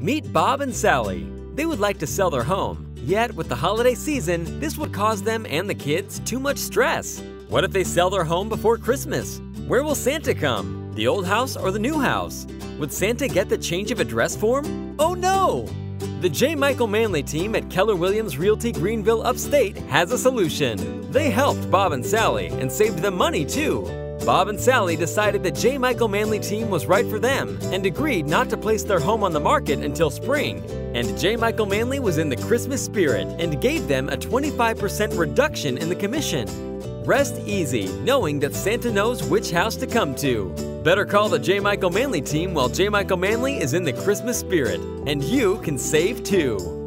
Meet Bob and Sally. They would like to sell their home, yet with the holiday season, this would cause them and the kids too much stress. What if they sell their home before Christmas? Where will Santa come? The old house or the new house? Would Santa get the change of address form? Oh no! The J. Michael Manley team at Keller Williams Realty Greenville Upstate has a solution. They helped Bob and Sally and saved them money too. Bob and Sally decided the J. Michael Manley team was right for them and agreed not to place their home on the market until spring. And J. Michael Manley was in the Christmas spirit and gave them a 25% reduction in the commission. Rest easy knowing that Santa knows which house to come to. Better call the J. Michael Manley team while J. Michael Manley is in the Christmas spirit, and you can save too.